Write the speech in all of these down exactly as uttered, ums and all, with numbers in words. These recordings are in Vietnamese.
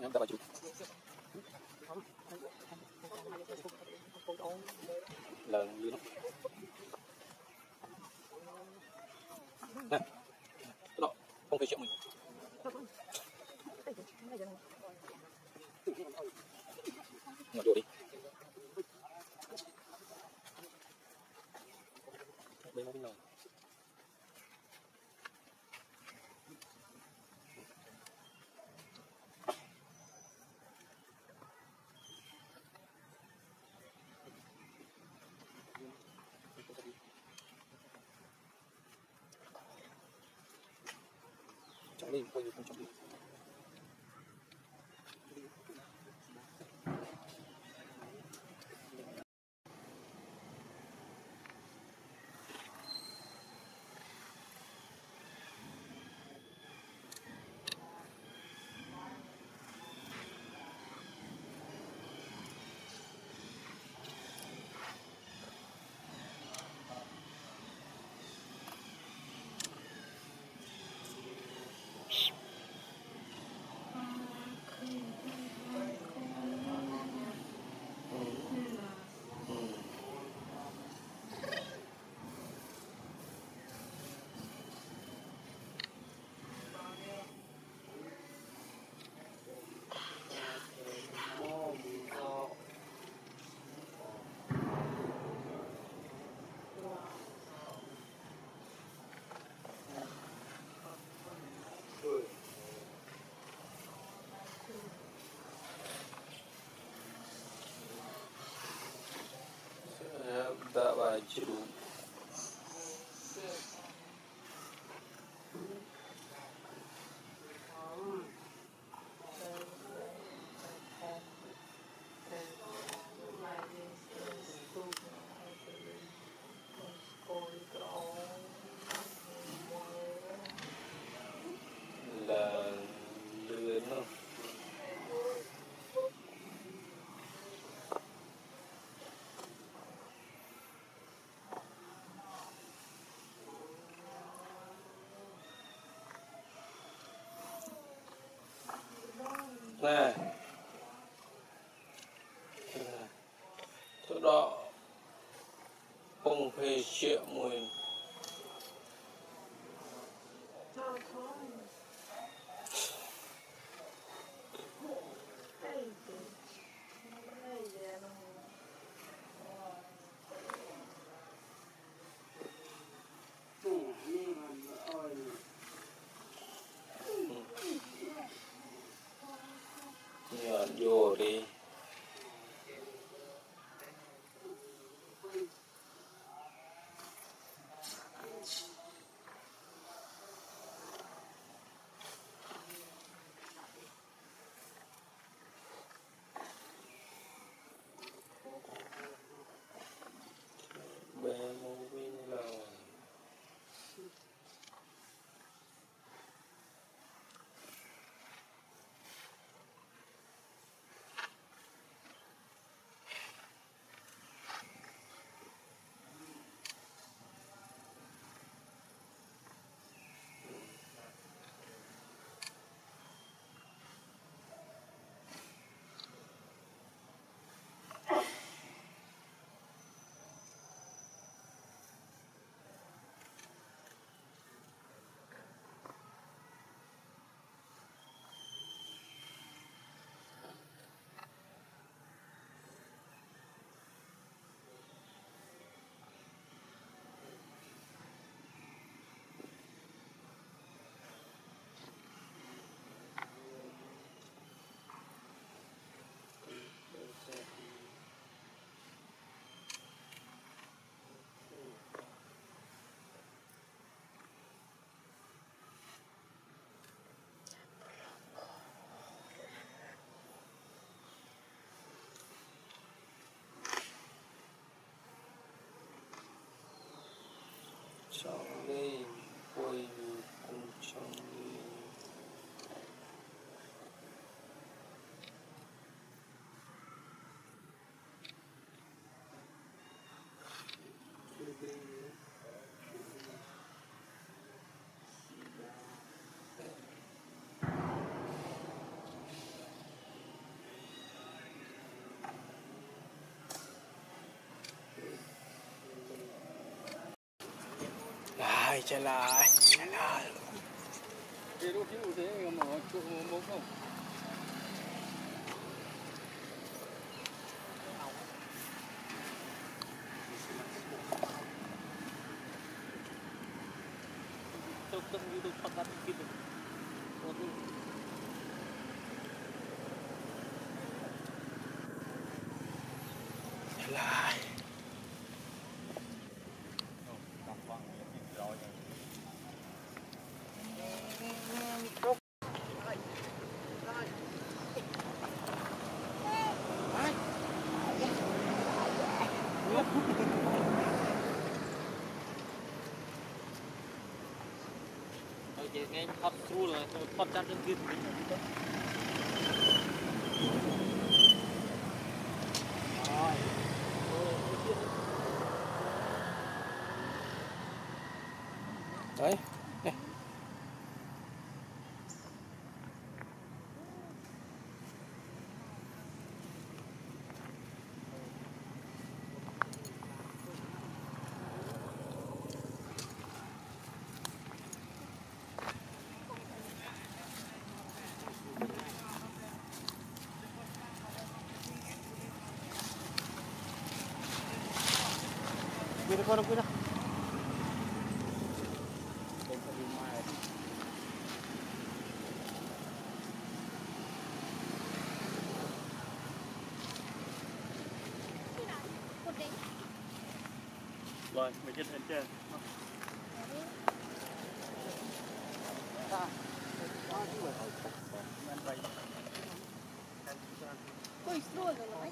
em ta bà chú lần như nó nè đó không phải chuyện mình ngồi vô đi bên nó bên nào trọng đi quay không trọng đi tak baju là lươn không nè chỗ đó không phải chuyện mình nhọn vô đi bé mô viên lòng lại, chạy lại, chạy lại. Cái đôi khi thế mà nó chỗ mốc không? Tôi từng như tôi phát ra cái gì chạy lại. Vậy nghe hot through rồi, hot chat trên kia. Đấy, đây. Cuida con, cuida. Rồi, mình chết lên trên. Ôi, rồi rồi.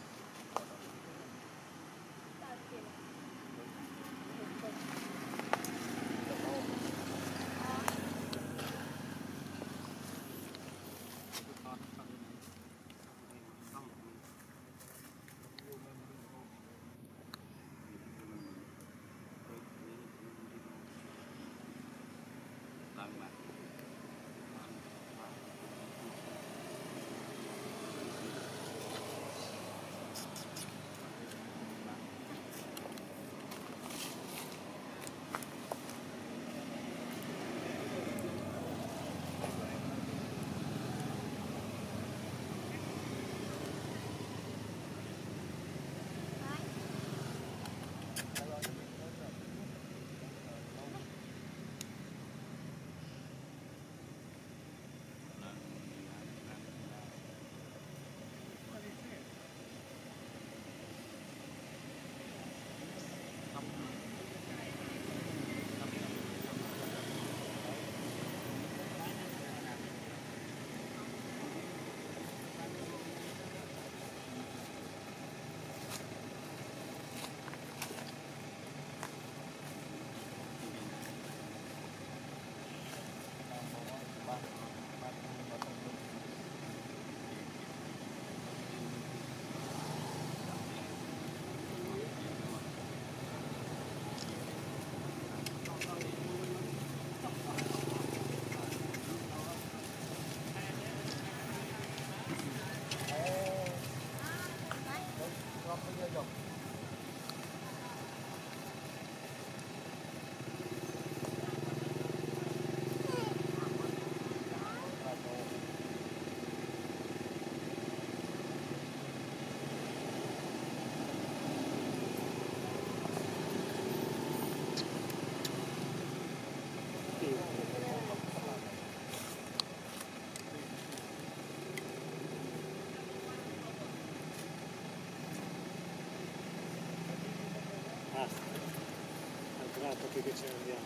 Che ce ne andiamo.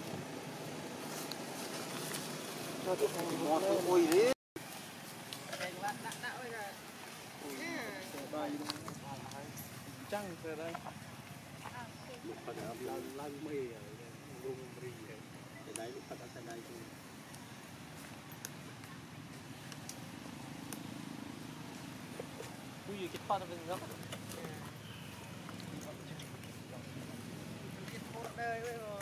Ui đấy. Trăng về đây. Pada lagu mei, lagu mei. Jadi pada sana itu. Ui, kita pada benda apa? Đời với rồi.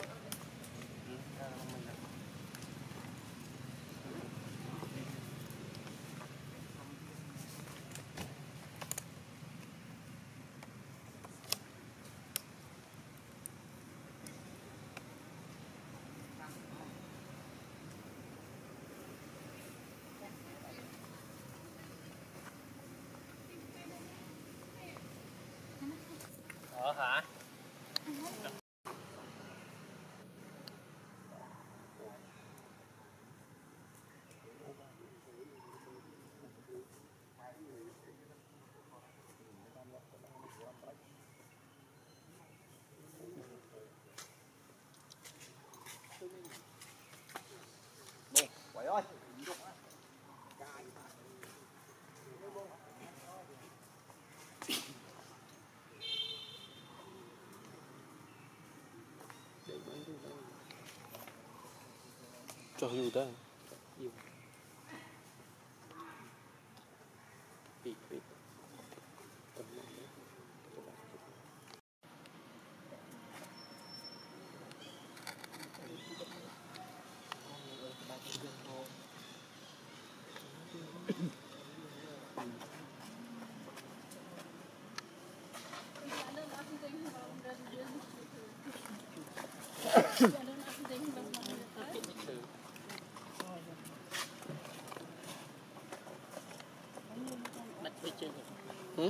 Ờ hả? Quậy ơi. Cho hưu ta. Bị bị. Hmm?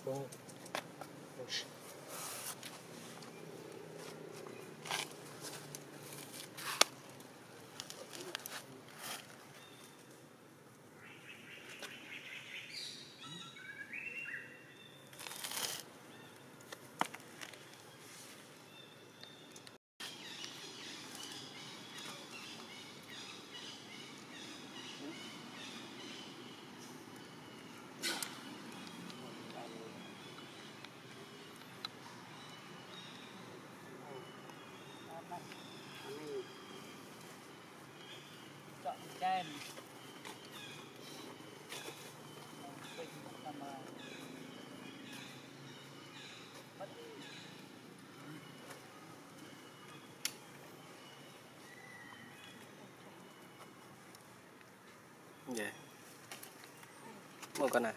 Không. chọn chen Dạ. Một con nào.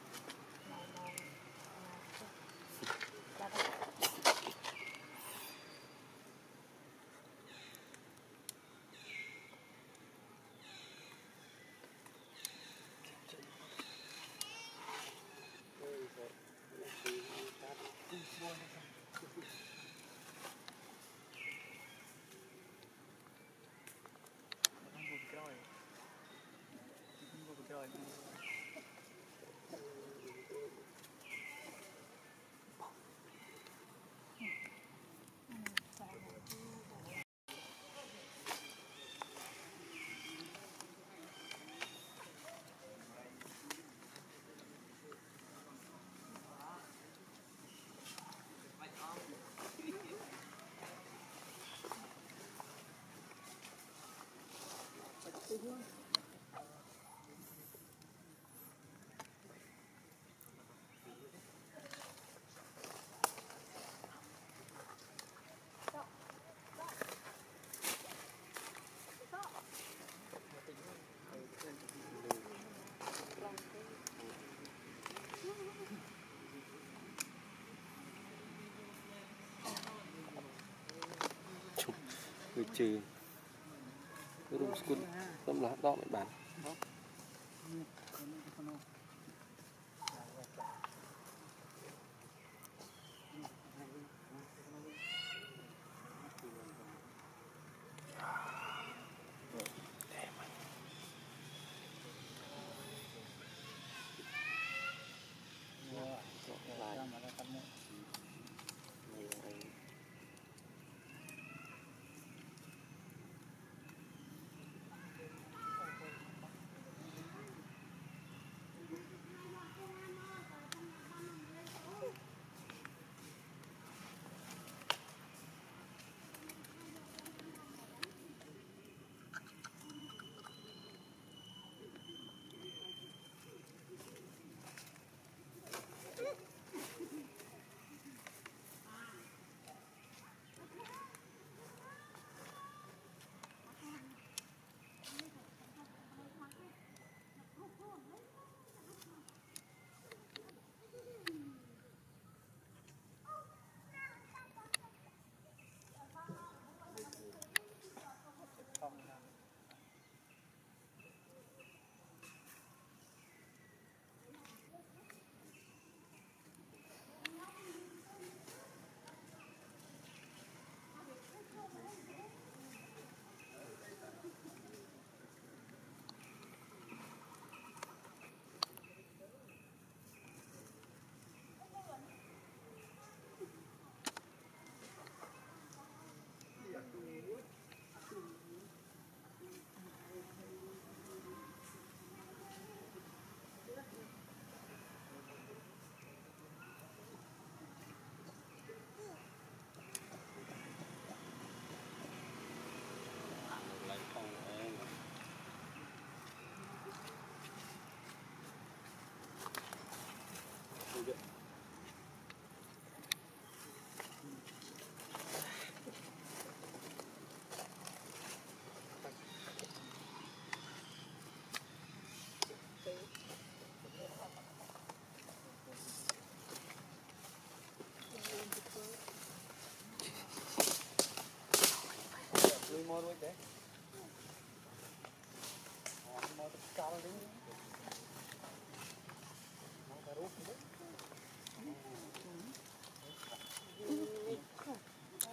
Người trừ rung school tâm là đó mấy bạn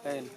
hên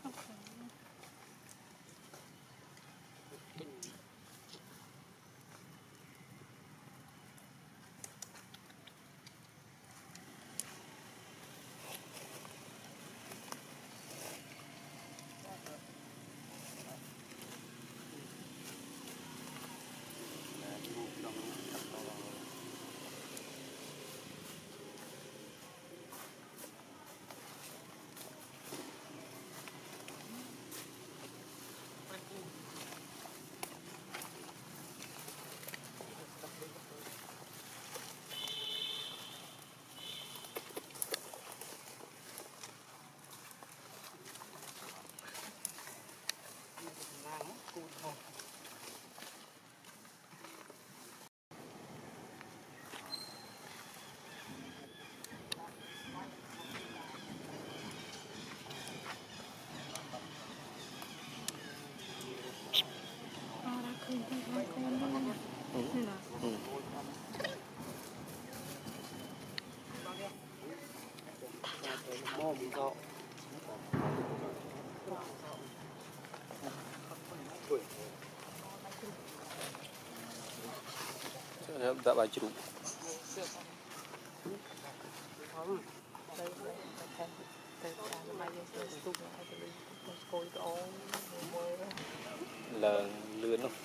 mò mình rau dạ bài chủ là lươn không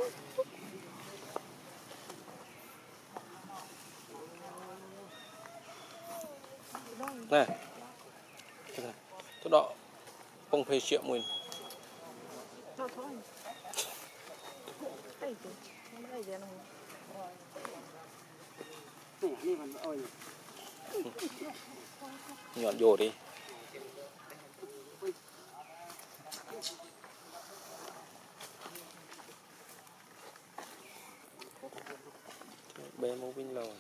nè tôi đọ không phê triệu mình nhọn dồ đi bé mô vinh lòi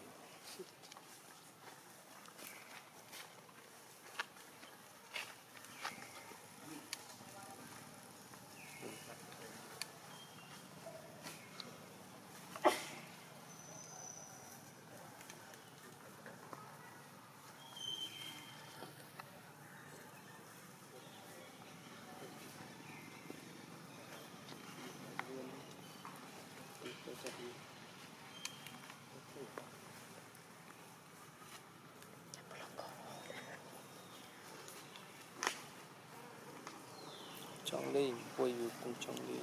trong đi quay cùng trong đi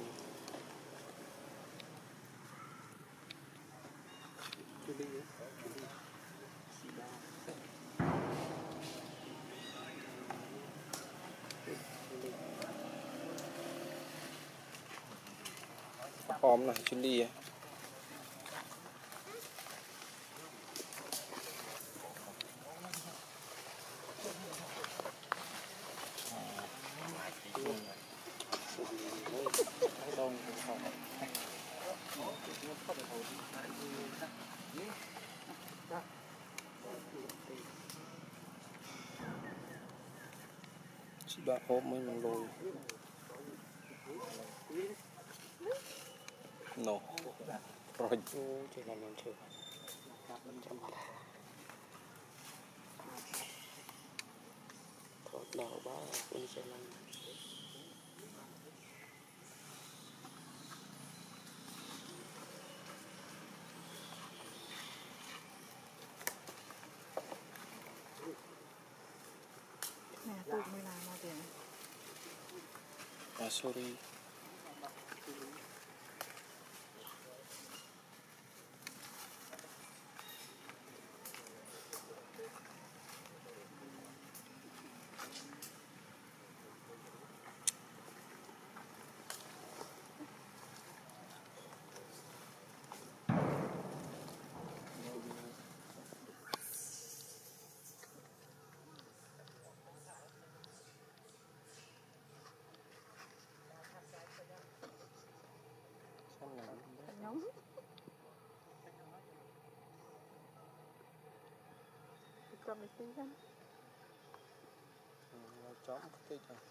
ôm này chuyến đi chị bạn ôm mấy mình lôi no rồi chỉ là nhận chữ thoát đầu ba mình sẽ làm nè tụi mình làm mà tiền à sorry nhóm cầm cái tí ra chó cái tích rồi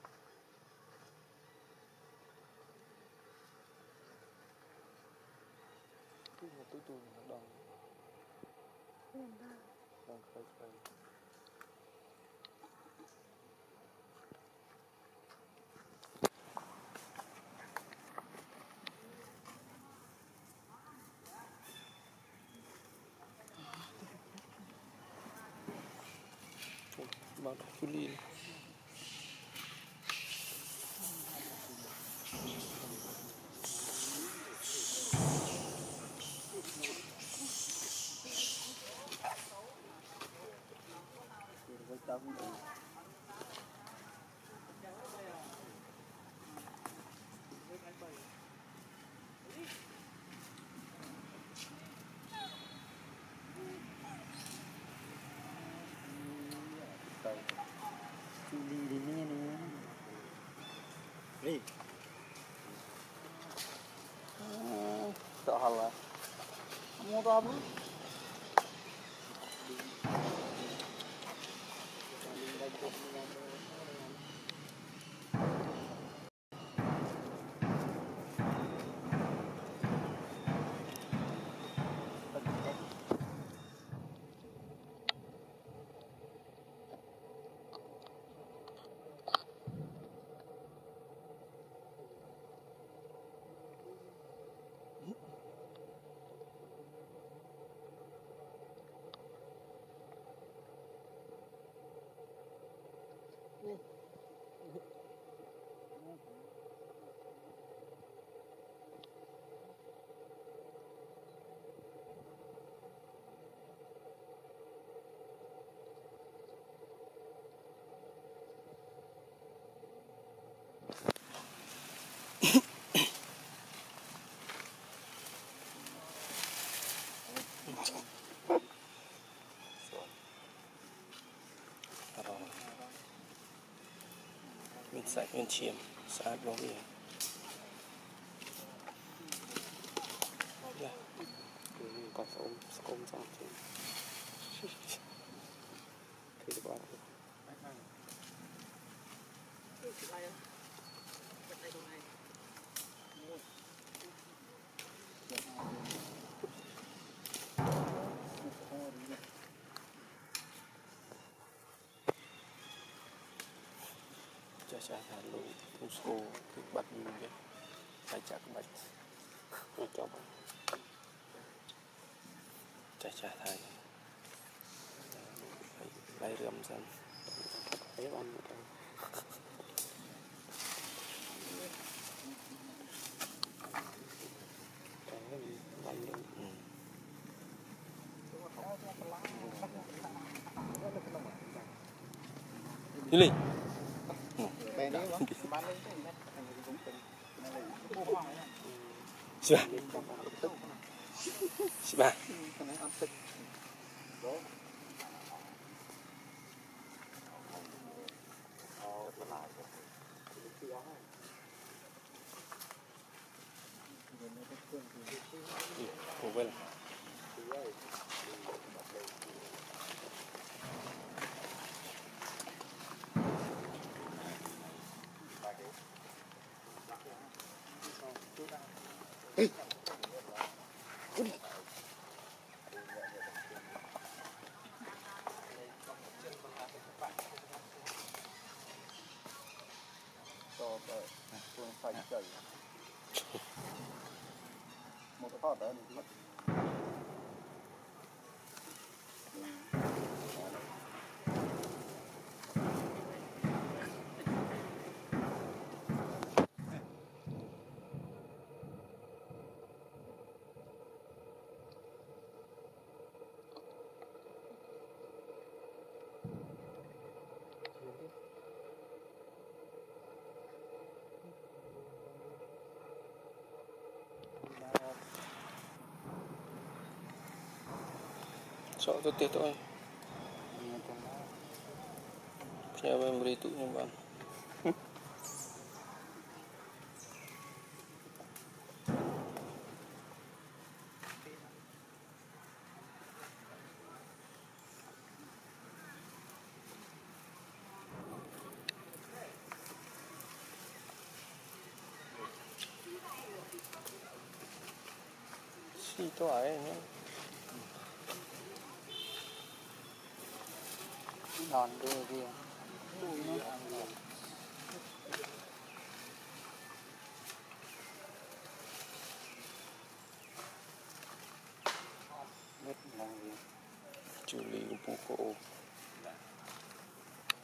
cái một túi tùi nó đòn đòn khơi khơi Bạn Julie Julie đi nè nè. Đi. sợ hả là Mua tôm á. mình sạch mình chiếm sát vào biển có ôm ôm xong thì được bạn cha cha thả lũ thùng xô thì bắt đi cái phải chắc bạch cho bạn cha cha thầy lấy râm dần thấy ăn một cái bánh luôn đi lên Siapa? Siapa? Ủa quên phải chơi một cái thọt đó mất sợ tôi tiết thôi punya memori itu nya bang si itu aja nya đòn đưa kia Julie buku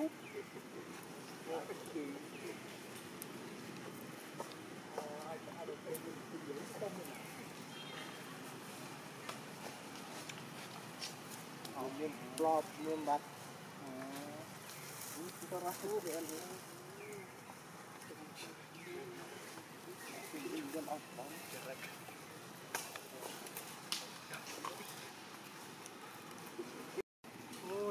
miếng flop miếng bát kita rasa dia kan ini kan apa oh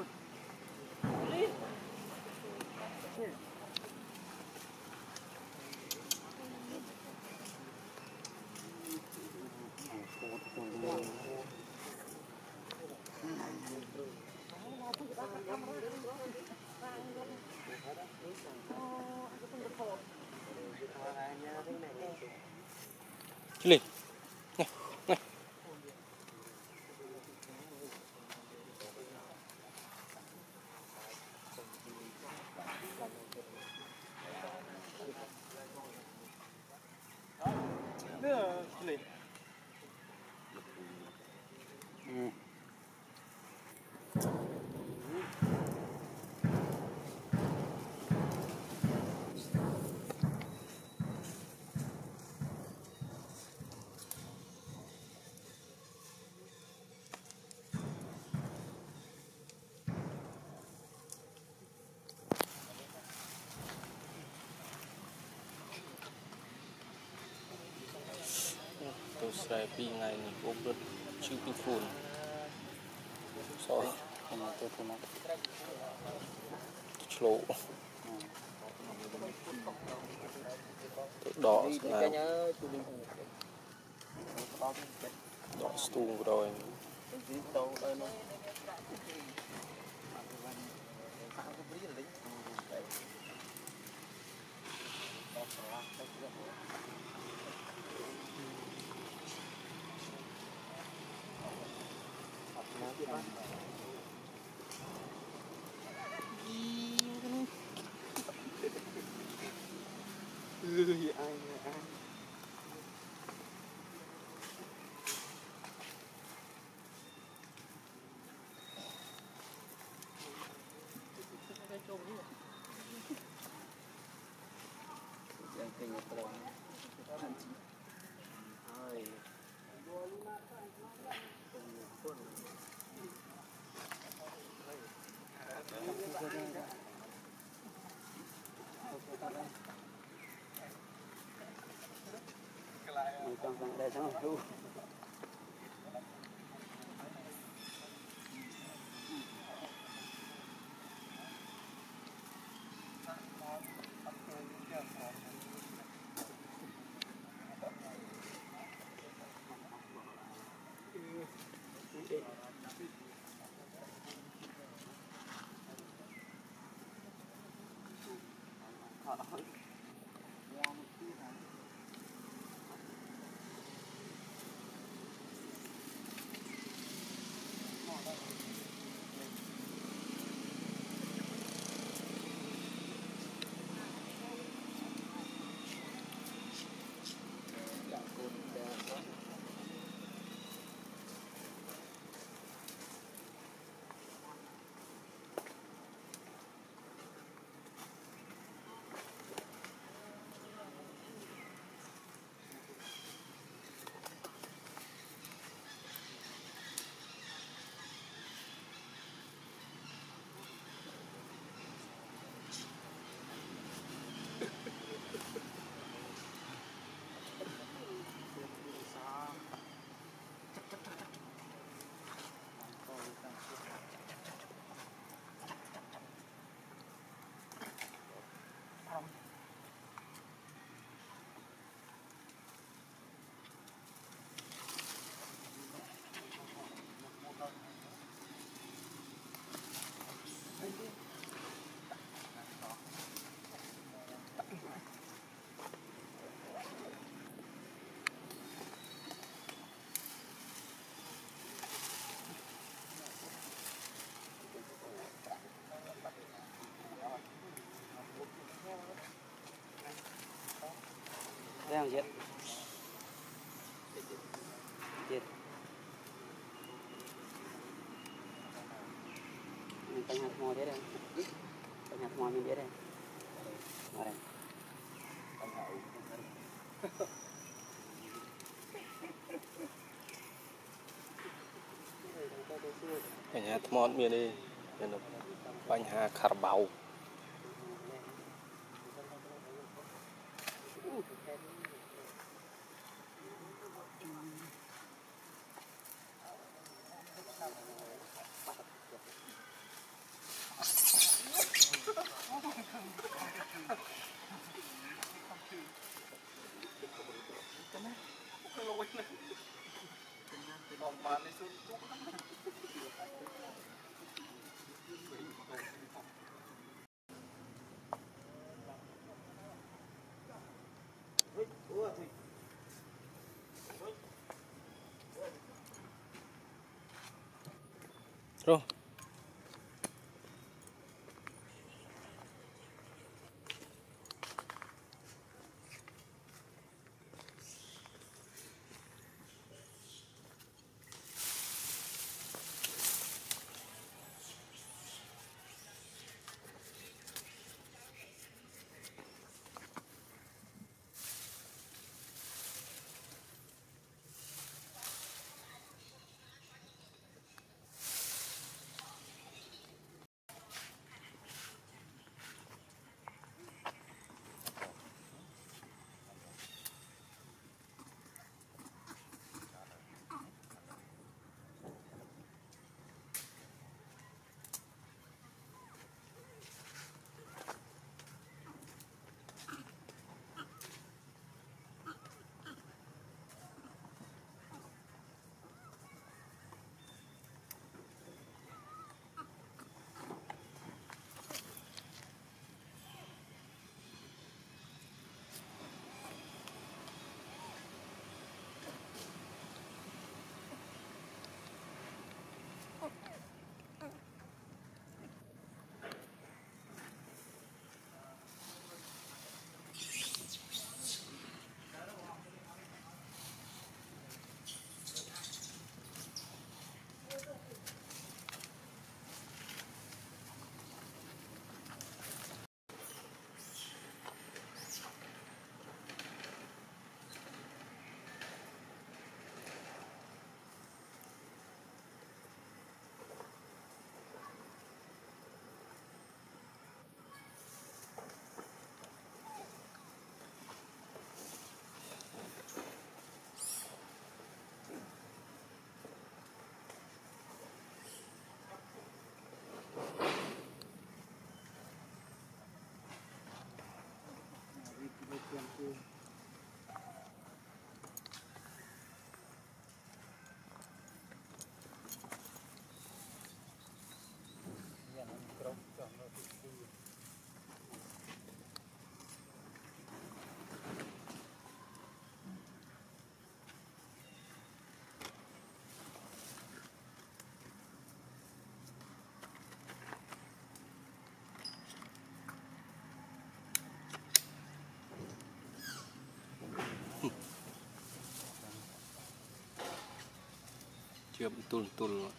Lucie, nè, nè. Đưa Lucie. Ừ. Tôi sẽ bị ngày này ốp được chữ bị phun rồi Không là tôi không nói lộ tôi đỏ là đỏ stung rồi Ui, ai ai trong vòng đây xong rồi đang giết giết mình canh hạt mò thế đây canh hạt mò mình biết đây. Ở đây. Cái nhà món miền đi, nên là bánh hà khả bào. Rồi. Chưa betul betul.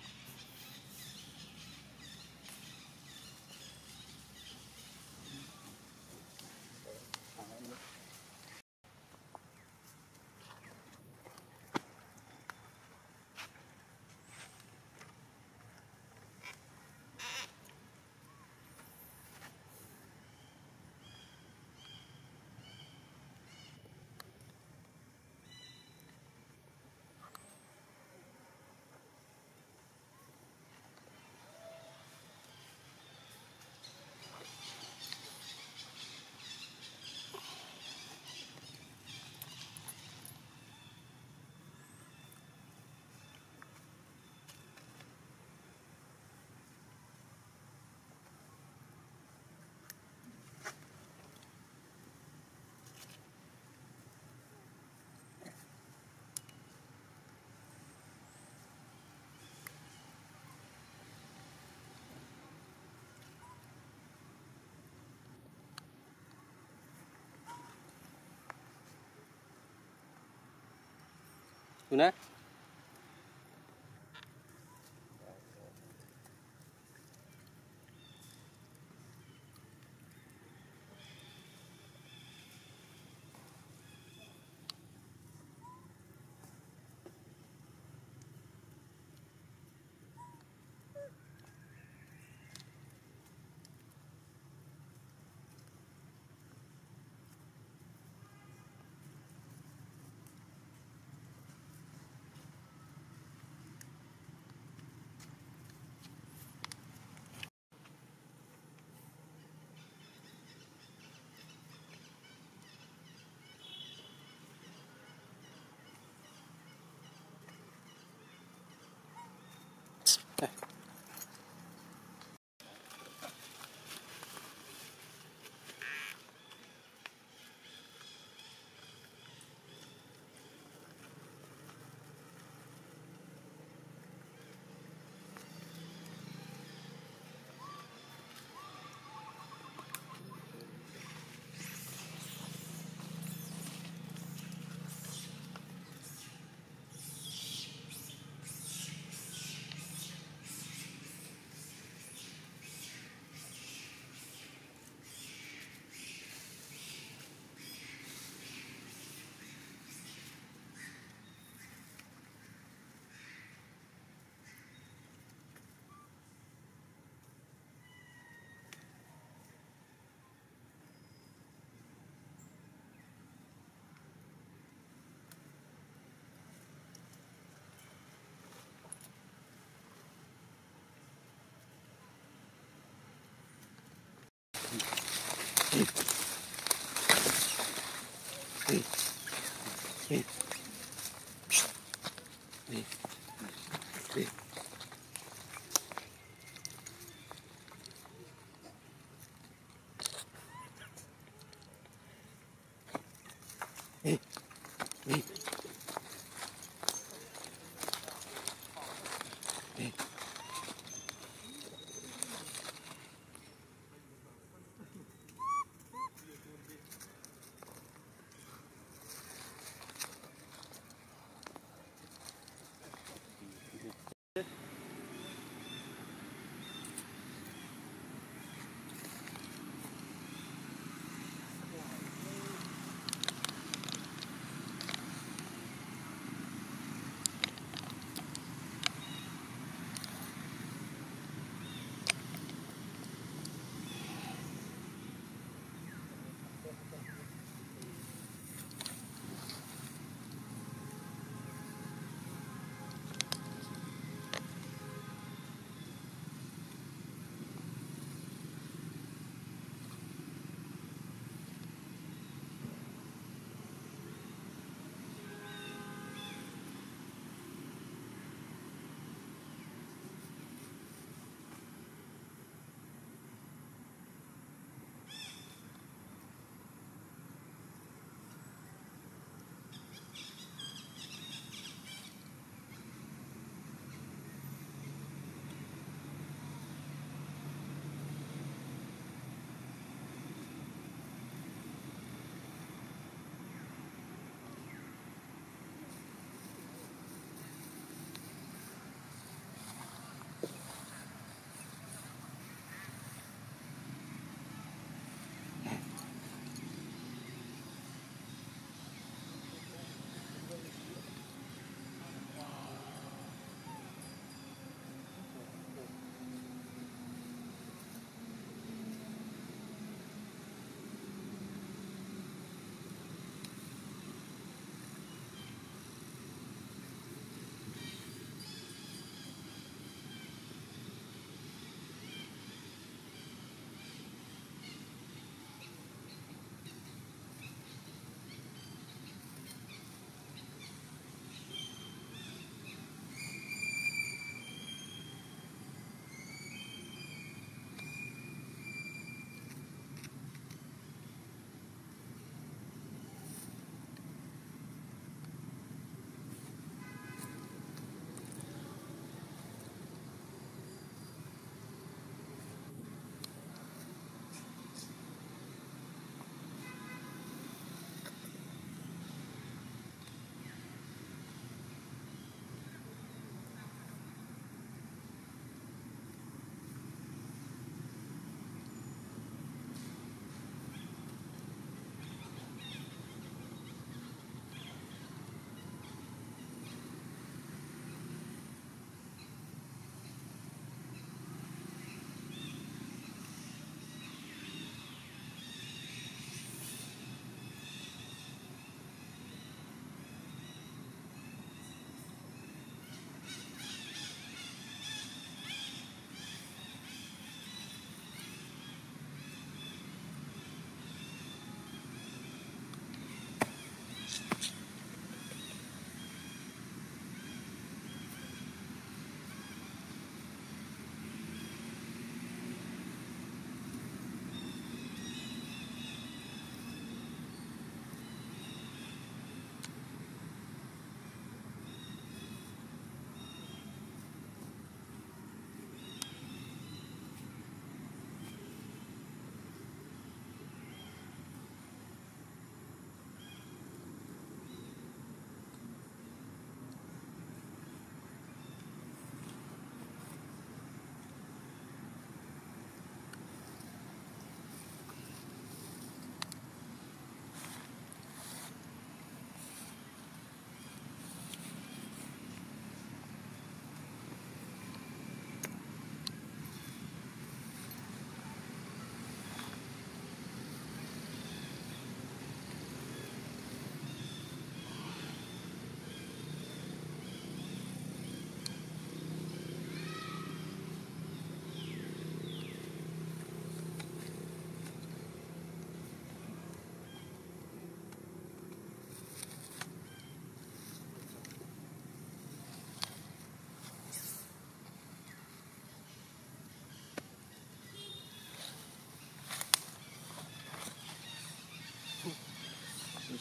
Guna?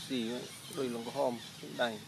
Lucie đôi lông có hôm đây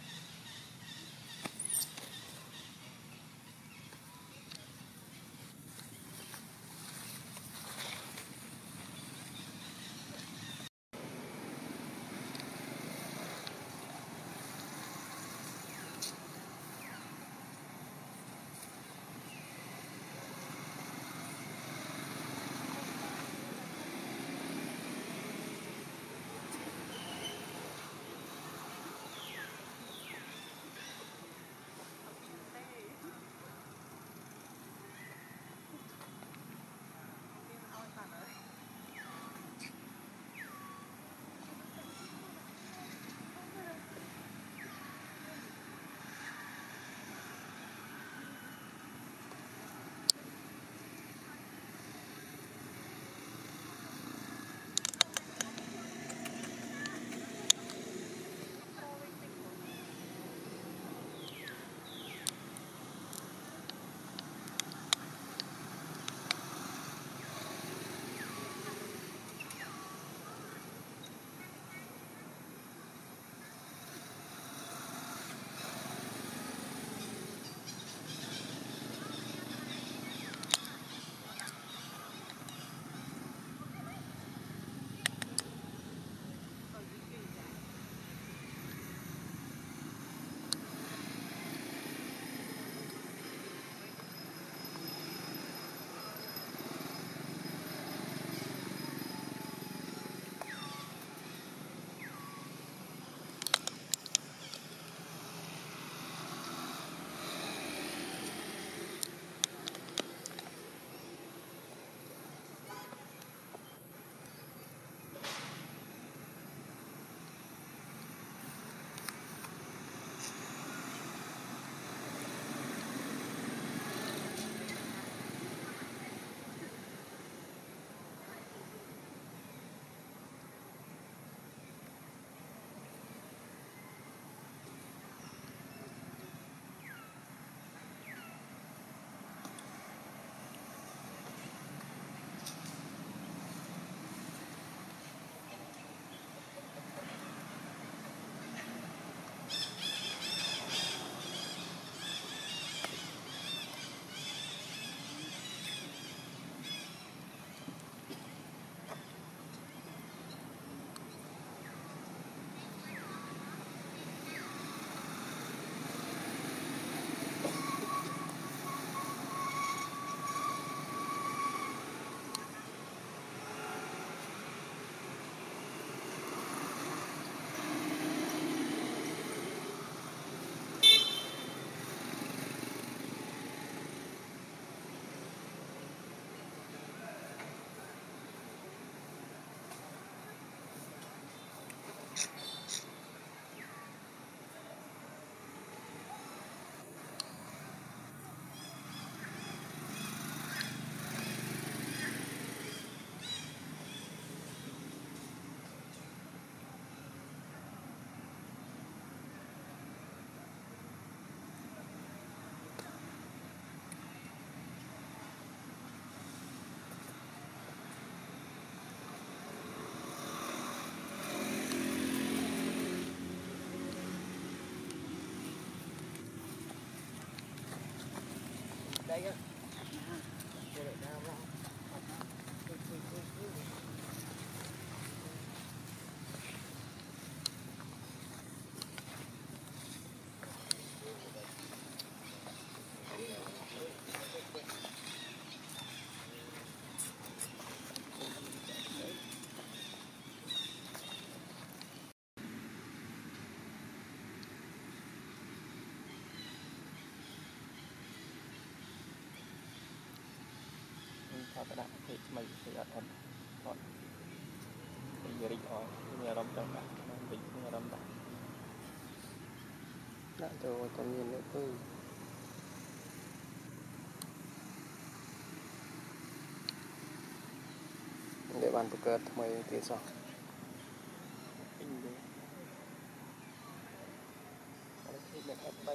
đây á. Thọ đã thì mình thì ở thân còn bây giờ đi hỏi nhà đâm trong đã mình nhà đâm đã đã cho con nhìn nữa tôi để bàn bực cợt mày tiền sao bấy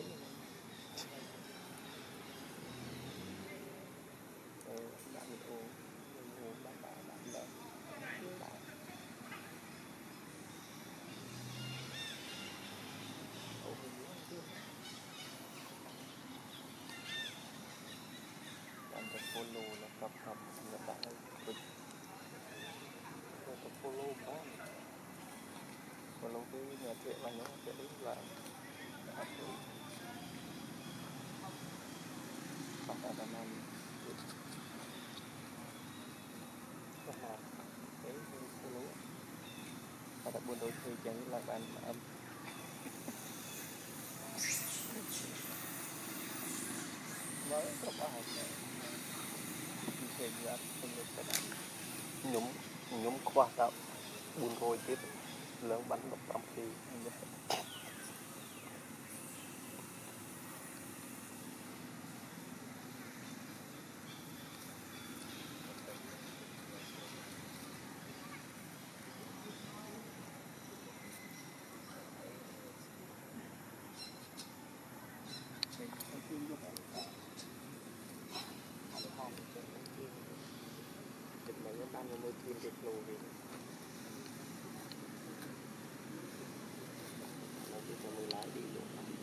còn lúc cứ nhà thiện là nó sẽ đến là bắt đầu là năm cái cái lúa và đặc buồn đôi khi chẳng là bạn âm mới có ba học thì ra không được cái này nhúng nhúng khoa tạo buồn rồi tiếp lớn bắn một trăm khi ăn nó mới kiên được lồ về nó chỉ cho mình lái đi được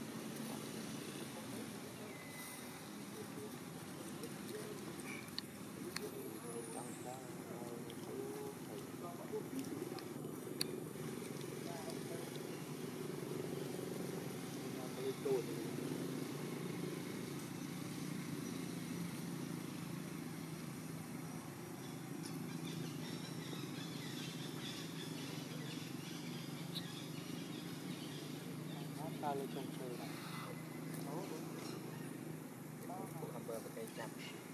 ta lên trong chơi này làm bờ một cây chặt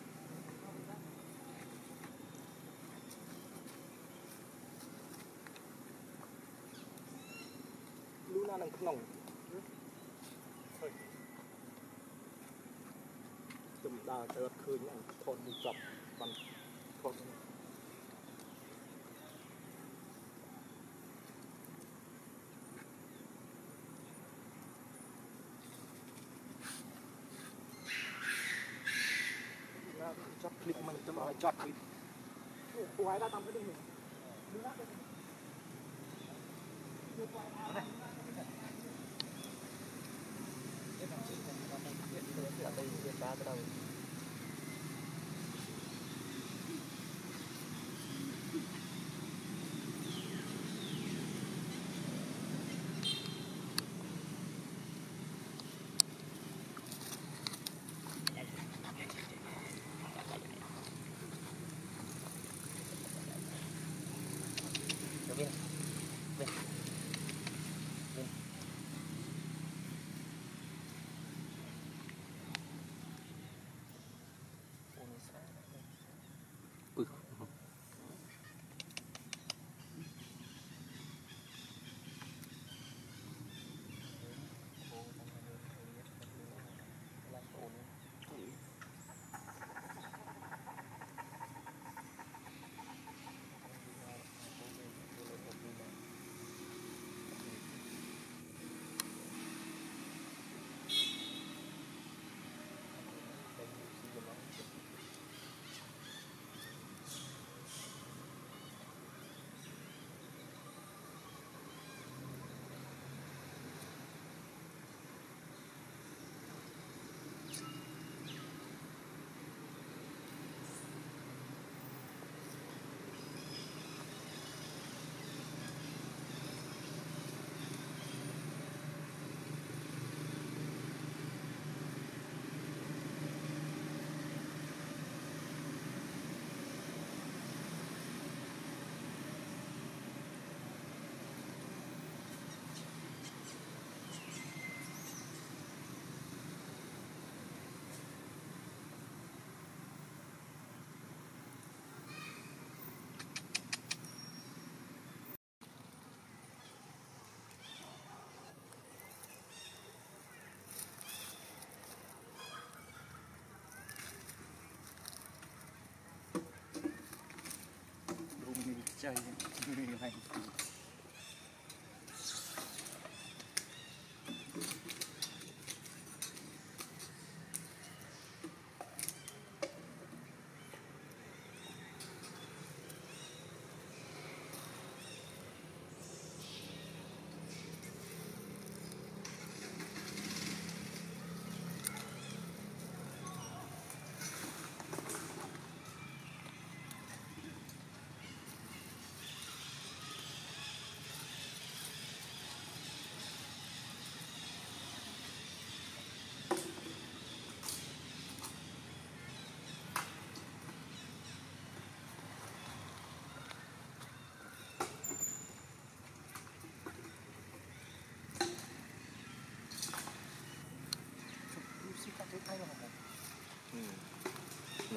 lú na đang nồng chùm đào tơ khơi những thôn đi chọc bằng thôn chặt clip mình cho mọi chặt clip quay ra tầm cái đường ở đây hiện ra cái đầu bên bên bên ui chơi này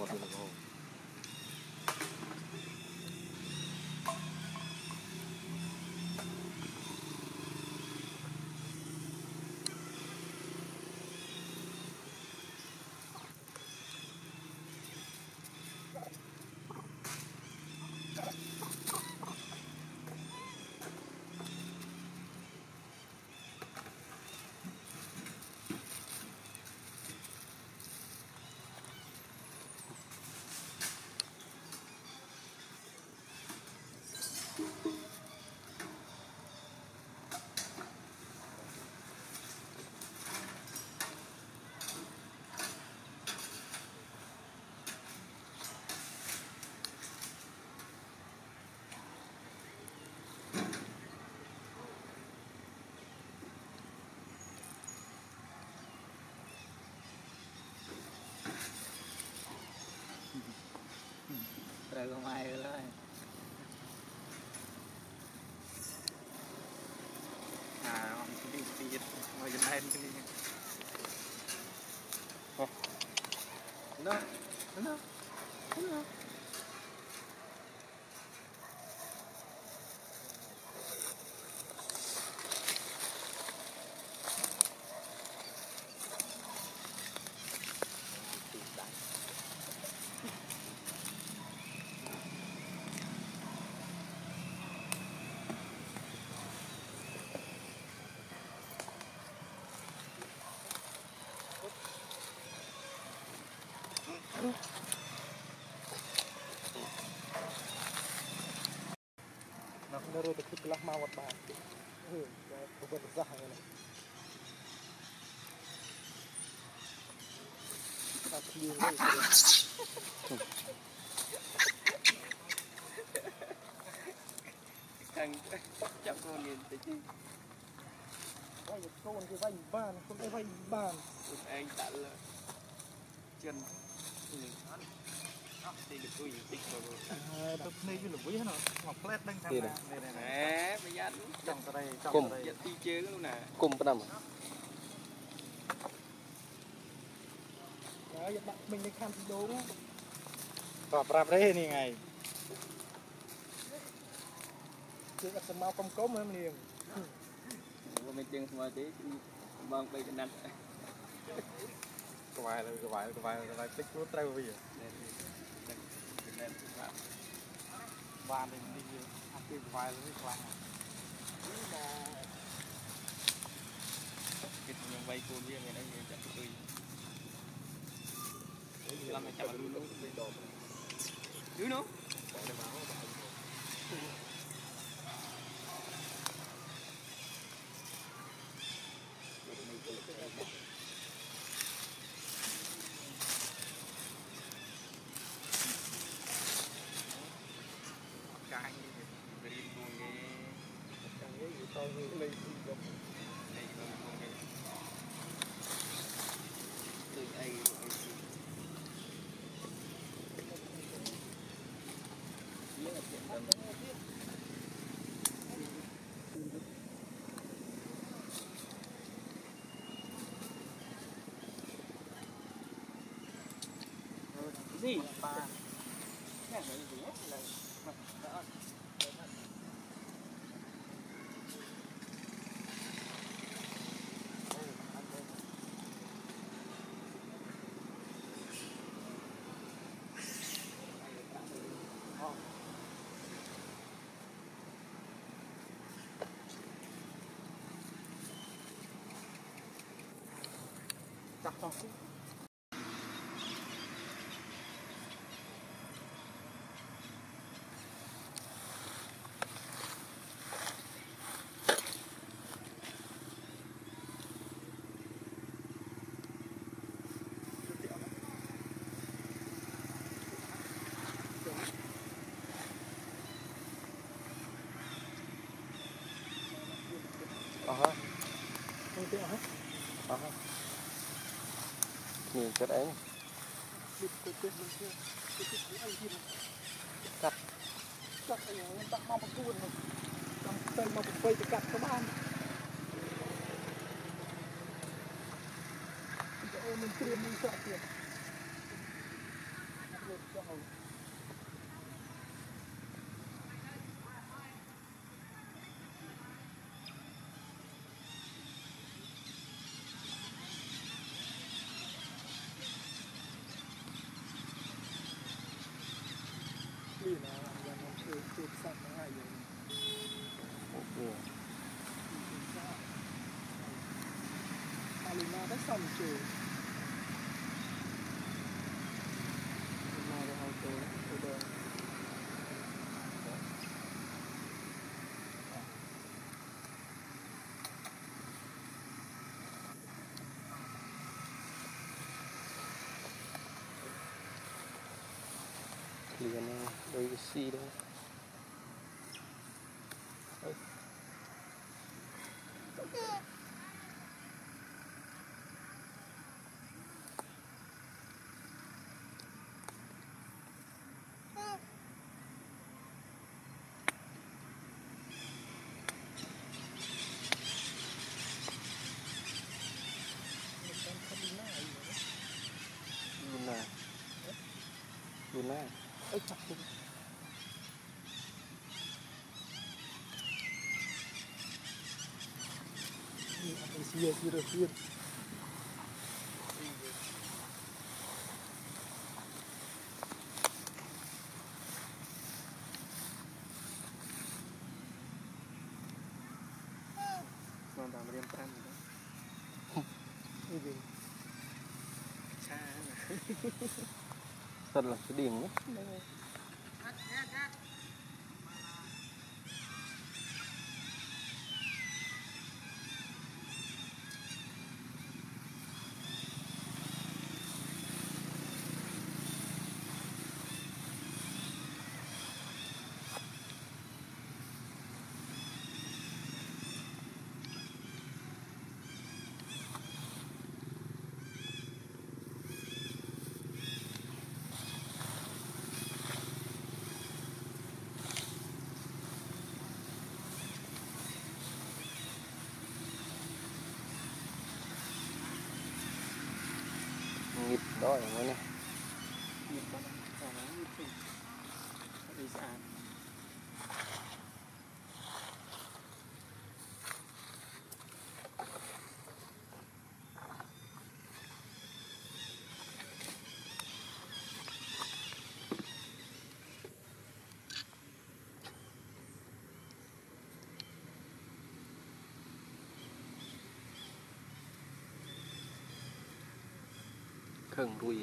một thì hồ rồi còn ai rồi đó à ông đi đi dịch ngồi dịch lên đi nó nó nó nó không rồi được cái mau vật bàn ừ cái vật ra này ta nhiều đấy thằng chậm con nhìn tí chứ vay con cái vay bàn không cái vay bàn anh tận là chân thì được tôi tích rồi tập này cái lưỡi hả nó ngọc led đang tham gia này này nè bây giờ trong cái đây trong cái dẫn đi chơi luôn nè cùng cái nào đấy bạn mình đi khám đồ đó và prap đấy này ngày chưa có sầm mau công cốm nữa liền mình chơi mà tí vâng bây giờ năn cái vài cái vài cái vài cái vài tích lúa trâu bây giờ bàn thì mình đi ăn cái vài cái khoang cái thằng vay cô riêng này nó như chặt tươi làm cái chặt mà luôn luôn đứa nó cái về luôn cái cái gì to như cái ly này luôn cái từ ai gì ba cái này gì hết là chặt xong ờ hả không tiếc hết ờ hả nhìn cái đấy cắt cắt cái này nó mau một cuốn rồi trong tay mau một quay thì cắt các bạn mình tìm mình sợ tiền Đi là là nó chơi chơi sẵn nó hay rồi. Ok. Alina đã xong chơi. Mà đã học rồi, rồi rồi. Liền đôi Lucie đấy. Luna. Luna. Ê chặt luôn. Mình xìa xìa được xìa. Còn tạm riêng trăm nữa. Cái gì? Xa nè. Thật là cái điểm đấy. Nghịch đó là mấy này. Nhịp con nó nó nhịp thỉnh. Đi xa. Khẩn rùi.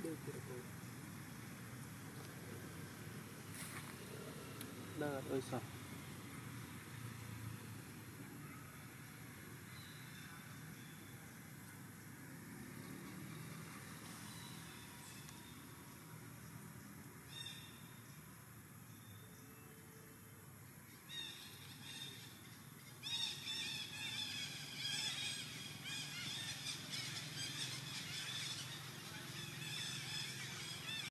Đó ơi sao